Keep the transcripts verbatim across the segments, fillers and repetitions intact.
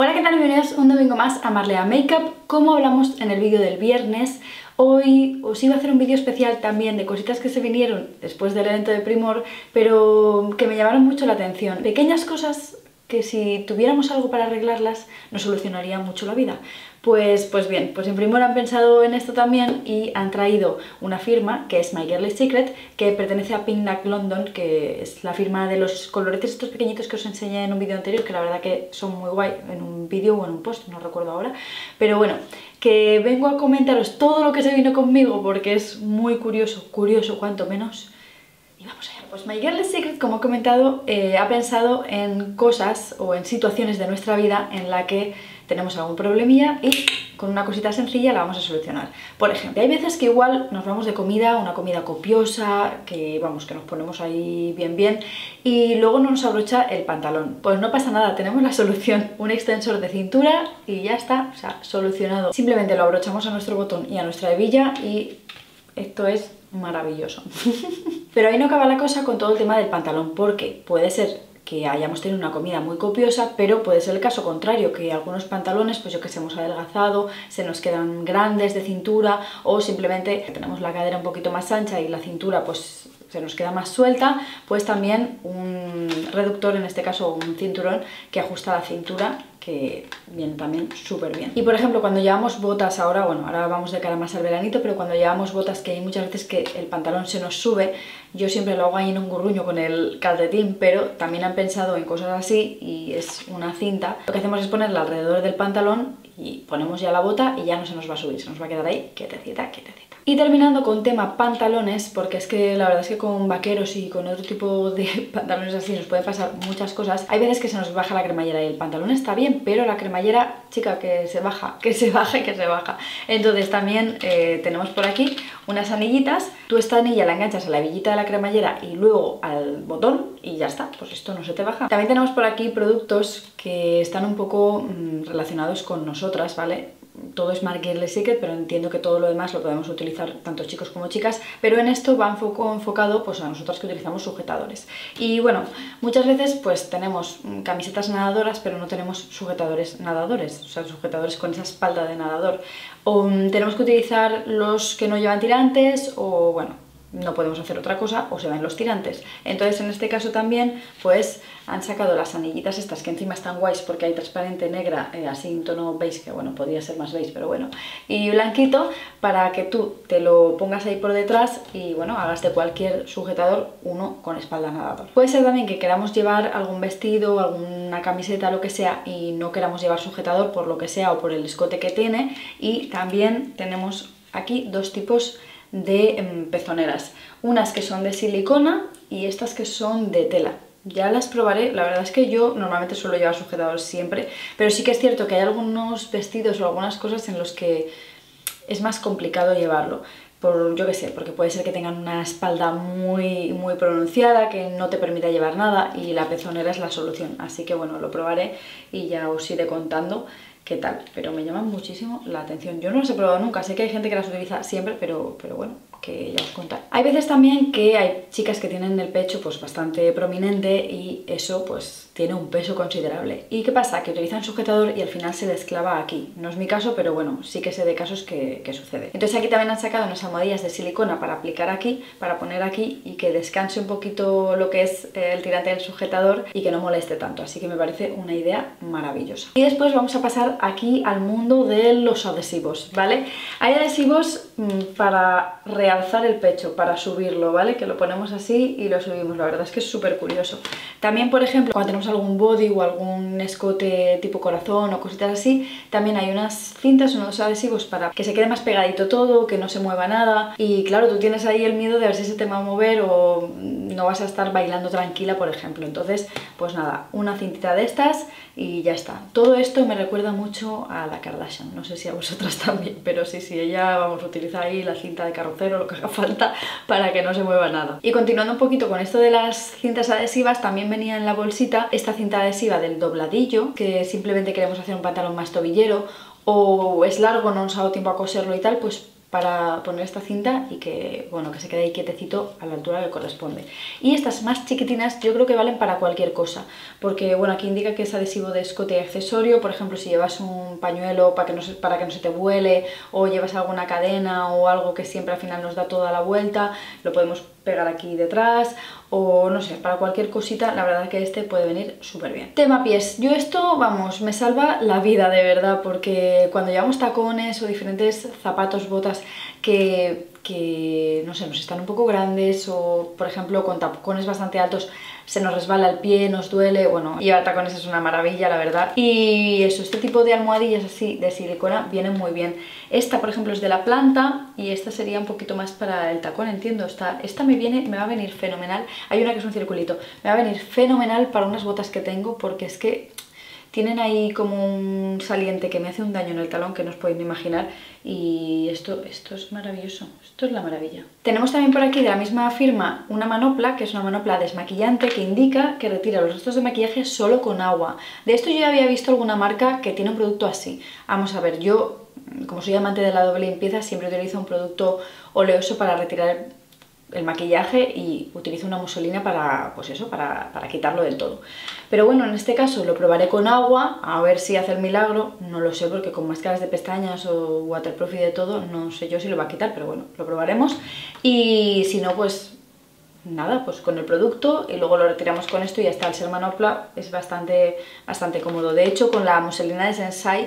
Hola, ¿qué tal? Bienvenidos un domingo más a Marlea Makeup. Como hablamos en el vídeo del viernes, hoy os iba a hacer un vídeo especial también de cositas que se vinieron después del evento de Primor, pero que me llamaron mucho la atención. Pequeñas cosas que si tuviéramos algo para arreglarlas nos solucionaría mucho la vida. Pues, pues bien, pues en Primor han pensado en esto también y han traído una firma que es My Girly Secret, que pertenece a Pink Nack London, que es la firma de los coloretes estos pequeñitos que os enseñé en un vídeo anterior, que la verdad que son muy guay, en un vídeo o en un post, no recuerdo ahora, pero bueno, que vengo a comentaros todo lo que se vino conmigo porque es muy curioso, curioso cuanto menos. Y vamos allá. Pues My Girly Secret, como he comentado, eh, ha pensado en cosas o en situaciones de nuestra vida en la que tenemos algún problemilla y con una cosita sencilla la vamos a solucionar. Por ejemplo, hay veces que igual nos vamos de comida, una comida copiosa, que vamos, que nos ponemos ahí bien bien y luego no nos abrocha el pantalón. Pues no pasa nada, tenemos la solución, un extensor de cintura y ya está, o sea, solucionado. Simplemente lo abrochamos a nuestro botón y a nuestra hebilla y esto es maravilloso. Pero ahí no acaba la cosa con todo el tema del pantalón, porque puede ser que hayamos tenido una comida muy copiosa, pero puede ser el caso contrario, que algunos pantalones, pues yo que sé, hemos adelgazado, se nos quedan grandes de cintura o simplemente tenemos la cadera un poquito más ancha y la cintura pues se nos queda más suelta, pues también un reductor, en este caso un cinturón que ajusta la cintura, que viene también súper bien. Y por ejemplo, cuando llevamos botas ahora, bueno, ahora vamos de cara más al veranito, pero cuando llevamos botas que hay muchas veces que el pantalón se nos sube, yo siempre lo hago ahí en un gurruño con el calcetín, pero también han pensado en cosas así y es una cinta. Lo que hacemos es ponerla alrededor del pantalón y ponemos ya la bota y ya no se nos va a subir, se nos va a quedar ahí quietecita, quietecita. Y terminando con tema pantalones, porque es que la verdad es que con vaqueros y con otro tipo de pantalones así nos pueden pasar muchas cosas. Hay veces que se nos baja la cremallera y el pantalón está bien, pero la cremallera, chica, que se baja, que se baja y que se baja. Entonces también eh, tenemos por aquí unas anillitas. Tú esta anilla la enganchas a la hebillita de la cremallera y luego al botón y ya está, pues esto no se te baja. También tenemos por aquí productos que están un poco mmm, relacionados con nosotras, ¿vale? Todo es My Girly Secret, pero entiendo que todo lo demás lo podemos utilizar tanto chicos como chicas, pero en esto va un poco enfocado pues a nosotras que utilizamos sujetadores. Y bueno, muchas veces pues tenemos camisetas nadadoras, pero no tenemos sujetadores nadadores, o sea, sujetadores con esa espalda de nadador. O um, tenemos que utilizar los que no llevan tirantes, o bueno, no podemos hacer otra cosa o se ven los tirantes. Entonces en este caso también pues han sacado las anillitas estas que encima están guays porque hay transparente negra, eh, así en tono beige, que bueno, podría ser más beige, pero bueno, y blanquito, para que tú te lo pongas ahí por detrás y bueno, hagas de cualquier sujetador uno con espalda nadador. Puede ser también que queramos llevar algún vestido, alguna camiseta, lo que sea, y no queramos llevar sujetador por lo que sea o por el escote que tiene. Y también tenemos aquí dos tipos de um, pezoneras, unas que son de silicona y estas que son de tela. Ya las probaré, la verdad es que yo normalmente suelo llevar sujetadores siempre, pero sí que es cierto que hay algunos vestidos o algunas cosas en los que es más complicado llevarlo. Por, yo qué sé, porque puede ser que tengan una espalda muy, muy pronunciada, que no te permita llevar nada y la pezonera es la solución. Así que bueno, lo probaré y ya os iré contando qué tal, pero me llaman muchísimo la atención. Yo no las he probado nunca, sé que hay gente que las utiliza siempre, pero, pero bueno, que ya os contaré. Hay veces también que hay chicas que tienen el pecho pues bastante prominente y eso pues tiene un peso considerable. ¿Y qué pasa? Que utilizan sujetador y al final se les clava aquí. No es mi caso, pero bueno, sí que sé de casos que, que sucede. Entonces aquí también han sacado unas almohadillas de silicona para aplicar aquí, para poner aquí y que descanse un poquito lo que es el tirante del sujetador y que no moleste tanto. Así que me parece una idea maravillosa. Y después vamos a pasar aquí al mundo de los adhesivos, ¿vale? Hay adhesivos mmm, para realzar el pecho, para subirlo, ¿vale? Que lo ponemos así y lo subimos. La verdad es que es súper curioso. También, por ejemplo, cuando tenemos algún body o algún escote tipo corazón o cositas así, también hay unas cintas, unos adhesivos para que se quede más pegadito todo, que no se mueva nada. Y claro, tú tienes ahí el miedo de ver si se te va a mover o no vas a estar bailando tranquila, por ejemplo. Entonces, pues nada, una cintita de estas y ya está. Todo esto me recuerda mucho a la Kardashian, no sé si a vosotras también, pero sí, sí, ella vamos a utilizar ahí la cinta de carrocero, lo que haga falta para que no se mueva nada. Y continuando un poquito con esto de las cintas adhesivas, también venía en la bolsita esta cinta adhesiva del dobladillo, que simplemente queremos hacer un pantalón más tobillero o es largo, no nos ha dado tiempo a coserlo y tal, pues para poner esta cinta y que, bueno, que se quede ahí quietecito a la altura que corresponde. Y estas más chiquitinas yo creo que valen para cualquier cosa, porque bueno, aquí indica que es adhesivo de escote y accesorio. Por ejemplo, si llevas un pañuelo para que no se, para que no se te vuele, o llevas alguna cadena o algo que siempre al final nos da toda la vuelta, lo podemos pegar aquí detrás, o no sé, para cualquier cosita, la verdad que este puede venir súper bien. Tema pies, yo esto, vamos, me salva la vida de verdad, porque cuando llevamos tacones o diferentes zapatos, botas que, que no sé, nos están un poco grandes, o por ejemplo con tacones bastante altos se nos resbala el pie, nos duele, bueno, llevar tacones es una maravilla, la verdad. Y eso, este tipo de almohadillas así de silicona vienen muy bien. Esta, por ejemplo, es de la planta y esta sería un poquito más para el tacón, entiendo. Esta, esta me viene, me va a venir fenomenal. Hay una que es un circulito, me va a venir fenomenal para unas botas que tengo, porque es que tienen ahí como un saliente que me hace un daño en el talón que no os podéis ni imaginar, y esto, esto es maravilloso, esto es la maravilla. Tenemos también por aquí de la misma firma una manopla, que es una manopla desmaquillante que indica que retira los restos de maquillaje solo con agua. De esto yo ya había visto alguna marca que tiene un producto así. Vamos a ver, yo como soy amante de la doble limpieza siempre utilizo un producto oleoso para retirar el maquillaje y utilizo una muselina para, pues eso, para, para quitarlo del todo. Pero bueno, en este caso lo probaré con agua, a ver si hace el milagro. No lo sé, porque con máscaras de pestañas o waterproof y de todo, no sé yo si lo va a quitar, pero bueno, lo probaremos. Y si no, pues nada, pues con el producto y luego lo retiramos con esto y ya está. Al ser manopla es bastante, bastante cómodo. De hecho, con la muselina de Sensai,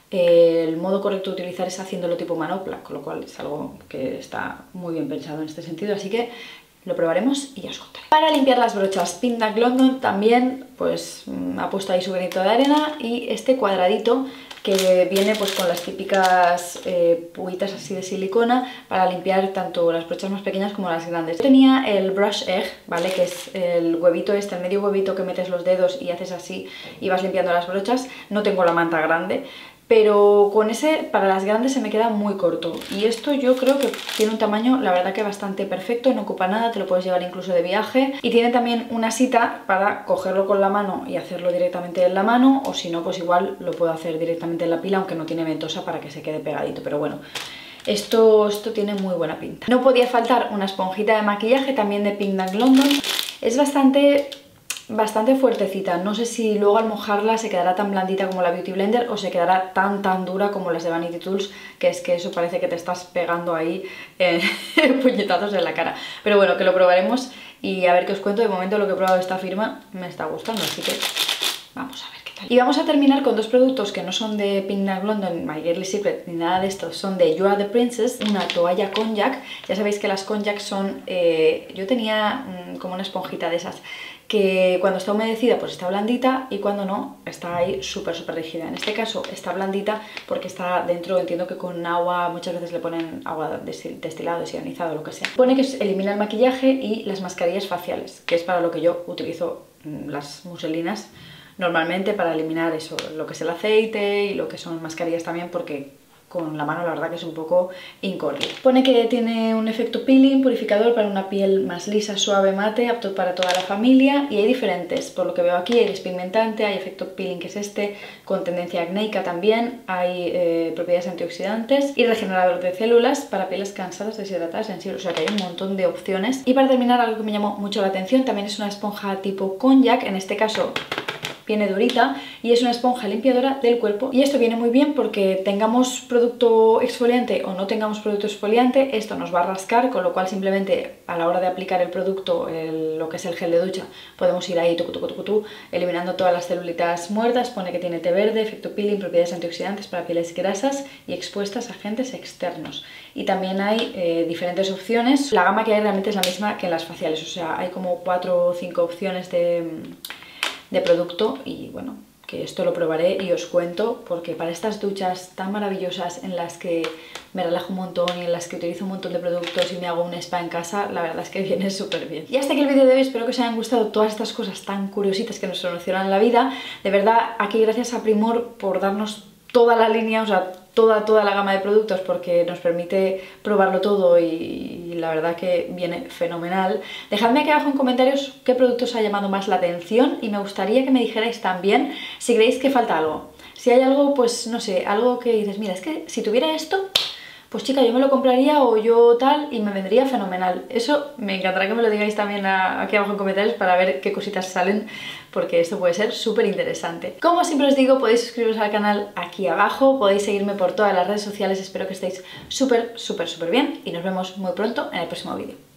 el modo correcto de utilizar es haciéndolo tipo manopla, con lo cual es algo que está muy bien pensado en este sentido, así que lo probaremos y ya os contaré. Para limpiar las brochas, Pink Duck London también pues ha puesto ahí su granito de arena, y este cuadradito que viene pues con las típicas eh, puitas así de silicona para limpiar tanto las brochas más pequeñas como las grandes. Yo tenía el brush egg, ¿vale? Que es el huevito este, el medio huevito que metes los dedos y haces así y vas limpiando las brochas. No tengo la manta grande, pero con ese para las grandes se me queda muy corto, y esto yo creo que tiene un tamaño la verdad que bastante perfecto, no ocupa nada, te lo puedes llevar incluso de viaje, y tiene también una asita para cogerlo con la mano y hacerlo directamente en la mano, o si no pues igual lo puedo hacer directamente en la pila, aunque no tiene ventosa para que se quede pegadito, pero bueno. Esto, esto tiene muy buena pinta. No podía faltar una esponjita de maquillaje también de Pink Duck London. Es bastante... bastante fuertecita, no sé si luego al mojarla se quedará tan blandita como la Beauty Blender o se quedará tan tan dura como las de Vanity Tools, que es que eso parece que te estás pegando ahí eh, puñetazos en la cara. Pero bueno, que lo probaremos y a ver qué os cuento. De momento lo que he probado de esta firma me está gustando, así que vamos a ver qué tal. Y vamos a terminar con dos productos que no son de Pink Duck London, My Girly Secret ni nada de esto, son de You Are The Princess, una toalla konjac. Ya sabéis que las konjac son, eh, yo tenía mmm, como una esponjita de esas, que cuando está humedecida pues está blandita y cuando no está ahí súper súper rígida. En este caso está blandita porque está dentro, entiendo que con agua, muchas veces le ponen agua destilado, desionizado, lo que sea. Pone que elimina el maquillaje y las mascarillas faciales, que es para lo que yo utilizo las muselinas normalmente, para eliminar eso, lo que es el aceite y lo que son mascarillas también, porque con la mano la verdad que es un poco incorrecto. Pone que tiene un efecto peeling, purificador para una piel más lisa, suave, mate, apto para toda la familia, y hay diferentes, por lo que veo aquí hay despigmentante, hay efecto peeling que es este, con tendencia acnéica también, hay eh, propiedades antioxidantes y regenerador de células para pieles cansadas, deshidratadas, sensibles, o sea que hay un montón de opciones. Y para terminar, algo que me llamó mucho la atención, también es una esponja tipo konjac, en este caso viene durita, y es una esponja limpiadora del cuerpo, y esto viene muy bien porque tengamos producto exfoliante o no tengamos producto exfoliante, esto nos va a rascar, con lo cual simplemente a la hora de aplicar el producto, el, lo que es el gel de ducha, podemos ir ahí tucu, tucu, tucu, tucu, eliminando todas las celulitas muertas. Pone que tiene té verde, efecto peeling, propiedades antioxidantes para pieles grasas y expuestas a agentes externos. Y también hay eh, diferentes opciones. La gama que hay realmente es la misma que en las faciales, o sea, hay como cuatro o cinco opciones de... de producto, y bueno, que esto lo probaré y os cuento, porque para estas duchas tan maravillosas en las que me relajo un montón y en las que utilizo un montón de productos y me hago un spa en casa, la verdad es que viene súper bien. Y hasta aquí el vídeo de hoy, espero que os hayan gustado todas estas cosas tan curiositas que nos solucionan la vida. De verdad, aquí gracias a Primor por darnos toda la línea, o sea, toda, toda la gama de productos, porque nos permite probarlo todo y, y la verdad que viene fenomenal. Dejadme aquí abajo en comentarios qué productos os ha llamado más la atención, y me gustaría que me dijerais también si creéis que falta algo. Si hay algo, pues no sé, algo que dices, mira, es que si tuviera esto, pues chica, yo me lo compraría o yo tal y me vendría fenomenal. Eso me encantará que me lo digáis también a, aquí abajo en comentarios para ver qué cositas salen, porque esto puede ser súper interesante. Como siempre os digo, podéis suscribiros al canal aquí abajo, podéis seguirme por todas las redes sociales, espero que estéis súper, súper, súper bien y nos vemos muy pronto en el próximo vídeo.